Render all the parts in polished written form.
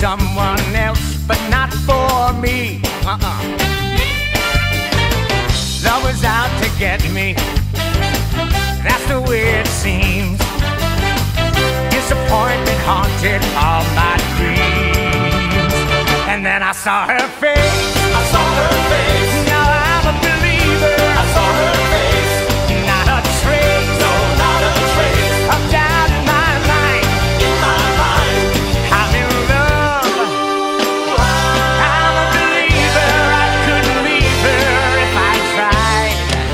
someone else, but not for me. Love was out to get me. That's the way it seems. Disappointment haunted all my dreams. And then I saw her face. I saw her face. Now I'm a believer. I saw her face. Not a trace. No, not a trace. Of doubt in my mind. In my mind. I'm in love. I'm a believer. I couldn't leave her if I tried.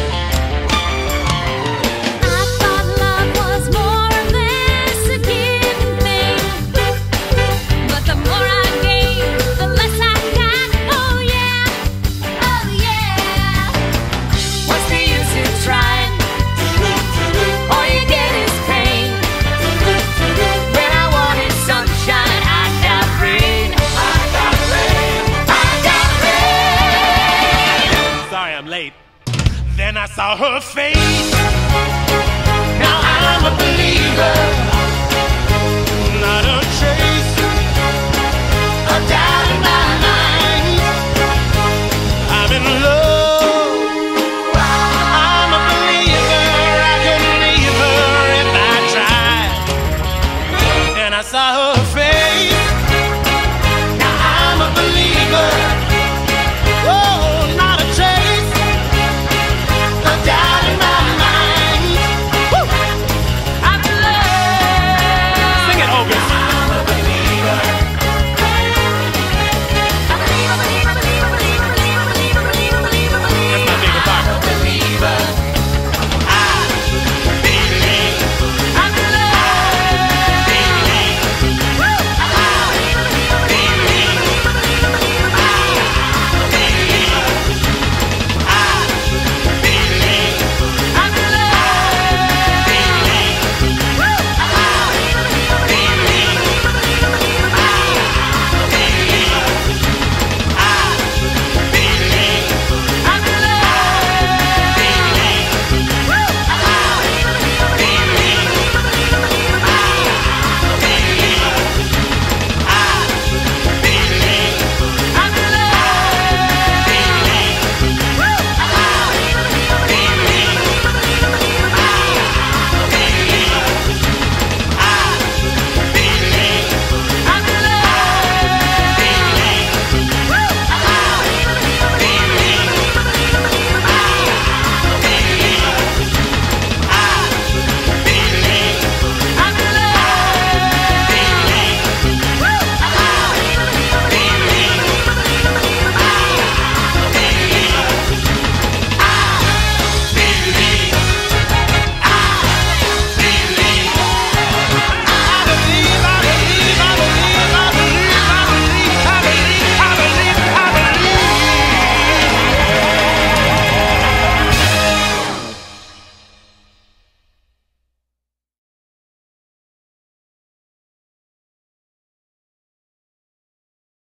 I thought love was more or less a given thing, but the more I gave, the less I got. Oh yeah, oh yeah. What's the use in trying? All you get is pain. When I wanted sunshine, I got rain. I got rain. I got rain. Sorry I'm late. Then I saw her face. Now I'm a believer.